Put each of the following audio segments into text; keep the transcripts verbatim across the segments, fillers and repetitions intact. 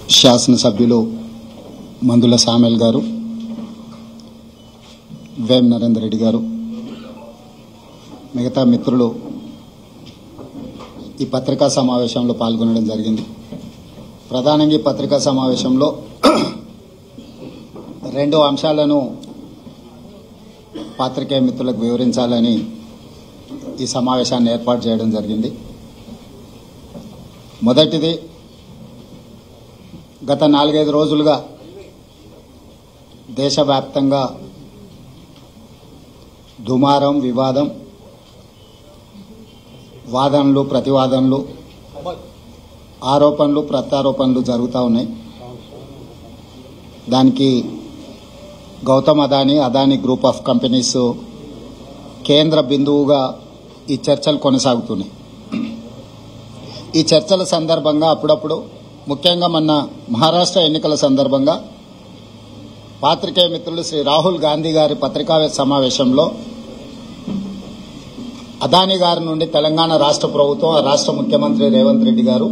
శాసనసభ్యులు మందుల సామెల్ గారు, వేం నరేందర్ రెడ్డి గారు, మిగతా మిత్రులు ఈ పత్రికా సమావేశంలో పాల్గొనడం జరిగింది. ప్రధానంగా ఈ పత్రికా సమావేశంలో రెండు అంశాలను పాత్రికేయ మిత్రులకు వివరించాలని ఈ సమావేశాన్ని ఏర్పాటు చేయడం జరిగింది. మొదటిది, గత నాలుగైదు రోజులుగా దేశవ్యాప్తంగా దుమారం, వివాదం, వాదనలు, ప్రతివాదనలు, ఆరోపణలు, ప్రత్యారోపణలు జరుగుతూ ఉన్నాయి. దానికి Gautam Adani, Adani group of companies కేంద్ర బిందువుగా ఈ చర్చలు కొనసాగుతున్నాయి. ఈ చర్చల సందర్భంగా అప్పుడప్పుడు, ముఖ్యంగా మొన్న మహారాష్ట్ర ఎన్నికల సందర్భంగా పాత్రికేయ మిత్రులు శ్రీ రాహుల్ గాంధీ గారి పత్రికా సమావేశంలో అదానీ గారి నుండి తెలంగాణ రాష్ట్ర ప్రభుత్వం, ఆ రాష్ట్ర ముఖ్యమంత్రి రేవంత్ రెడ్డి గారు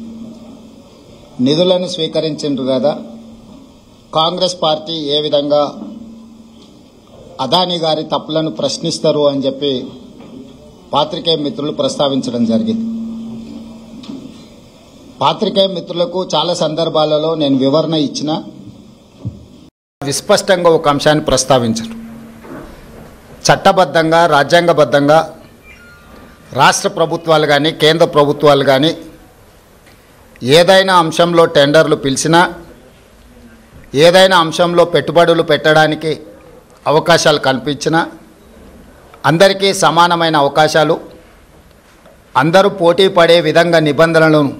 నిధులను స్వీకరించారు కదా, కాంగ్రెస్ పార్టీ ఏ విధంగా అదానీ గారి తప్పులను ప్రశ్నిస్తారు అని చెప్పి పాత్రికేయ మిత్రులు ప్రస్తావించడం జరిగింది. పాత్రికేయ మిత్రులకు చాలా సందర్భాలలో నేను వివరణ ఇచ్చిన, విస్పష్టంగా ఒక అంశాన్ని ప్రస్తావించారు. చట్టబద్ధంగా, రాజ్యాంగబద్ధంగా రాష్ట్ర ప్రభుత్వాలు కానీ కేంద్ర ప్రభుత్వాలు కానీ ఏదైనా అంశంలో టెండర్లు పిలిచినా, ఏదైనా అంశంలో పెట్టుబడులు పెట్టడానికి అవకాశాలు కల్పించినా అందరికీ సమానమైన అవకాశాలు, అందరూ పోటీ పడే విధంగా నిబంధనలను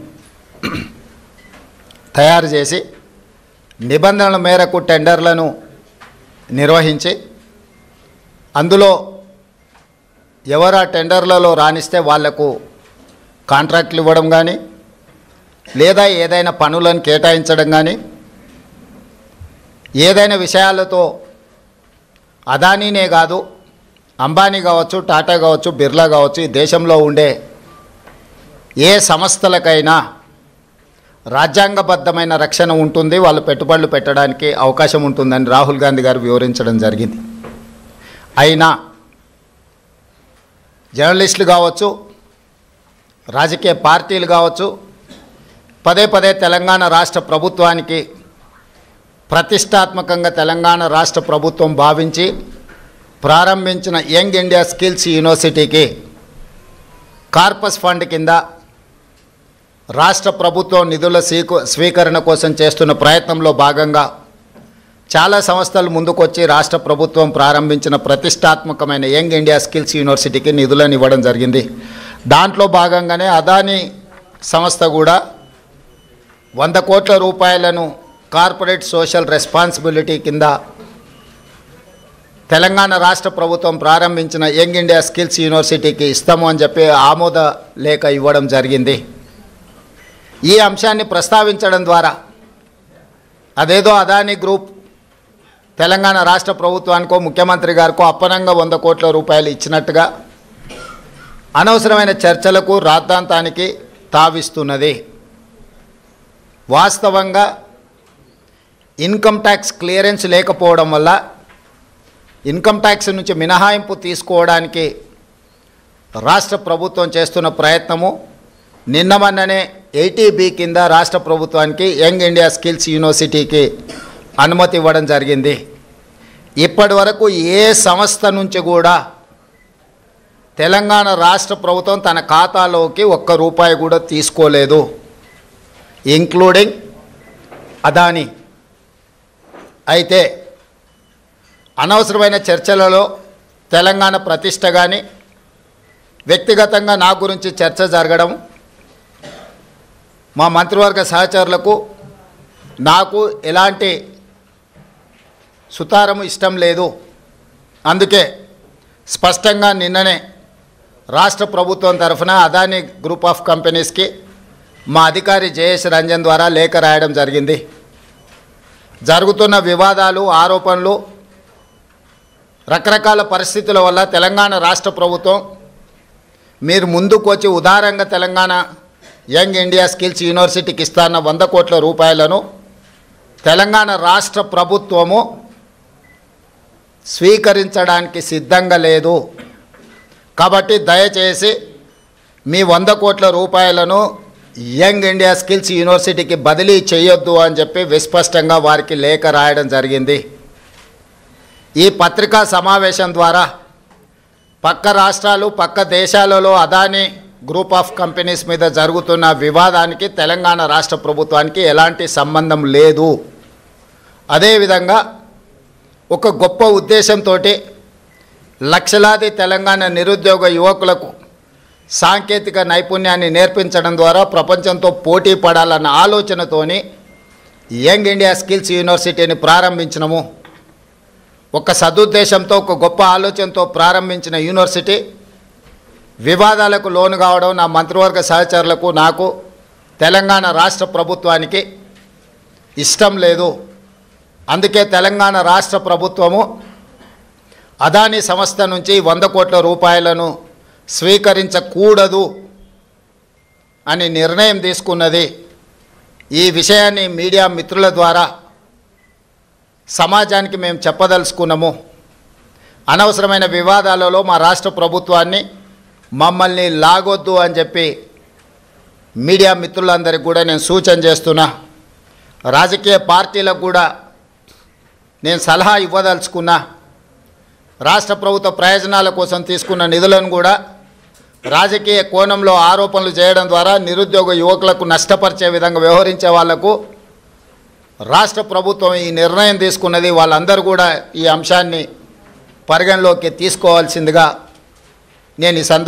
తయారు చేసి నిబంధనల మేరకు టెండర్లను నిర్వహించి అందులో ఎవరు ఆ టెండర్లలో రాణిస్తే వాళ్లకు కాంట్రాక్టులు ఇవ్వడం కానీ, లేదా ఏదైనా పనులను కేటాయించడం కానీ, ఏదైనా విషయాలతో అదానీనే కాదు, అంబానీ కావచ్చు, టాటా కావచ్చు, బిర్లా కావచ్చు, ఈ దేశంలో ఉండే ఏ సంస్థలకైనా రాజ్యాంగబద్ధమైన రక్షణ ఉంటుంది, వాళ్ళు పెట్టుబడులు పెట్టడానికి అవకాశం ఉంటుందని రాహుల్ గాంధీ గారు వివరించడం జరిగింది. అయినా జర్నలిస్టులు కావచ్చు, రాజకీయ పార్టీలు కావచ్చు, పదే పదే తెలంగాణ రాష్ట్ర ప్రభుత్వానికి ప్రతిష్టాత్మకంగా తెలంగాణ రాష్ట్ర ప్రభుత్వం భావించి ప్రారంభించిన యంగ్ ఇండియా స్కిల్స్ యూనివర్సిటీకి కార్పస్ ఫండ్ కింద రాష్ట్ర ప్రభుత్వం నిధుల స్వీకరణ కోసం చేస్తున్న ప్రయత్నంలో భాగంగా చాలా సంస్థలు ముందుకొచ్చి రాష్ట్ర ప్రభుత్వం ప్రారంభించిన ప్రతిష్టాత్మకమైన యంగ్ ఇండియా స్కిల్స్ యూనివర్సిటీకి నిధులను ఇవ్వడం జరిగింది. దాంట్లో భాగంగానే అదానీ సంస్థ కూడా వంద కోట్ల రూపాయలను కార్పొరేట్ సోషల్ రెస్పాన్సిబిలిటీ కింద తెలంగాణ రాష్ట్ర ప్రభుత్వం ప్రారంభించిన యంగ్ ఇండియా స్కిల్స్ యూనివర్సిటీకి ఇస్తాము అని చెప్పి ఆమోద లేఖ ఇవ్వడం జరిగింది. ఈ అంశాన్ని ప్రస్తావించడం ద్వారా అదేదో అదానీ గ్రూప్ తెలంగాణ రాష్ట్ర ప్రభుత్వానికో ముఖ్యమంత్రి గారికో అప్పనంగా వంద కోట్ల రూపాయలు ఇచ్చినట్టుగా అనవసరమైన చర్చలకు, రాద్ధాంతానికి తావిస్తున్నది. వాస్తవంగా ఇన్కమ్ ట్యాక్స్ క్లియరెన్స్ లేకపోవడం వల్ల ఇన్కమ్ ట్యాక్స్ నుంచి మినహాయింపు తీసుకోవడానికి రాష్ట్ర ప్రభుత్వం చేస్తున్న ప్రయత్నము నిన్న మొన్ననే ఎయిటీ బి కింద రాష్ట్ర ప్రభుత్వానికి యంగ్ ఇండియా స్కిల్స్ యూనివర్సిటీకి అనుమతి ఇవ్వడం జరిగింది. ఇప్పటి వరకు ఏ సంస్థ నుంచి కూడా తెలంగాణ రాష్ట్ర ప్రభుత్వం తన ఖాతాలోకి ఒక్క రూపాయి కూడా తీసుకోలేదు, ఇంక్లూడింగ్ అదానీ. అయితే అనవసరమైన చర్చలలో తెలంగాణ ప్రతిష్ట కానీ, వ్యక్తిగతంగా నా గురించి చర్చ జరగడం, మా మంత్రివర్గ సహచరులకు నాకు ఎలాంటి సుతారము ఇష్టం లేదు. అందుకే స్పష్టంగా నిన్ననే రాష్ట్ర ప్రభుత్వం తరఫున అదానీ గ్రూప్ ఆఫ్ కంపెనీస్కి మా అధికారి జయేష్ రంజన్ ద్వారా లేఖ రాయడం జరిగింది. జరుగుతున్న వివాదాలు, ఆరోపణలు, రకరకాల పరిస్థితుల వల్ల తెలంగాణ రాష్ట్ర ప్రభుత్వం మీరు ముందుకు వచ్చి ఉదారంగా తెలంగాణ యంగ్ ఇండియా స్కిల్స్ యూనివర్సిటీకి ఇస్తాన్న వంద కోట్ల రూపాయలను తెలంగాణ రాష్ట్ర ప్రభుత్వము స్వీకరించడానికి సిద్ధంగా లేదు. కాబట్టి దయచేసి మీ వంద కోట్ల రూపాయలను యంగ్ ఇండియా స్కిల్స్ యూనివర్సిటీకి బదిలీ చేయొద్దు అని చెప్పి విస్పష్టంగా వారికి లేఖ రాయడం జరిగింది. ఈ పత్రికా సమావేశం ద్వారా పక్క రాష్ట్రాలు పక్క దేశాలలో అదానీ గ్రూప్ ఆఫ్ కంపెనీస్ మీద జరుగుతున్న వివాదానికి తెలంగాణ రాష్ట్ర ప్రభుత్వానికి ఎలాంటి సంబంధం లేదు. అదేవిధంగా ఒక గొప్ప ఉద్దేశంతో లక్షలాది తెలంగాణ నిరుద్యోగ యువకులకు సాంకేతిక నైపుణ్యాన్ని నేర్పించడం ద్వారా ప్రపంచంతో పోటీ పడాలన్న ఆలోచనతోని యంగ్ ఇండియా స్కిల్స్ యూనివర్సిటీని ప్రారంభించినము. ఒక సదుద్దేశంతో ఒక గొప్ప ఆలోచనతో ప్రారంభించిన యూనివర్సిటీ వివాదాలకు లోను కావడం నా మంత్రివర్గ సహచరులకు నాకు తెలంగాణ రాష్ట్ర ప్రభుత్వానికి ఇష్టం లేదు. అందుకే తెలంగాణ రాష్ట్ర ప్రభుత్వము అదానీ సంస్థ నుంచి వంద కోట్ల రూపాయలను స్వీకరించకూడదు అని నిర్ణయం తీసుకున్నది. ఈ విషయాన్ని మీడియా మిత్రుల ద్వారా సమాజానికి మేము చెప్పదలుచుకున్నాము. అనవసరమైన వివాదాలలో మా రాష్ట్ర ప్రభుత్వాన్ని మమ్మల్ని లాగొద్దు అని చెప్పి మీడియా మిత్రులందరికీ కూడా నేను సూచన చేస్తున్నా. రాజకీయ పార్టీలకు కూడా నేను సలహా ఇవ్వదలుచుకున్నా. రాష్ట్ర ప్రభుత్వ ప్రయోజనాల కోసం తీసుకున్న నిధులను కూడా రాజకీయ కోణంలో ఆరోపణలు చేయడం ద్వారా నిరుద్యోగ యువకులకు నష్టపరిచే విధంగా వ్యవహరించే వాళ్లకు రాష్ట్ర ప్రభుత్వం ఈ నిర్ణయం తీసుకున్నది. వాళ్ళందరూ కూడా ఈ అంశాన్ని పరిగణలోకి తీసుకోవాల్సిందిగా నేను ఈ సందర్భంగా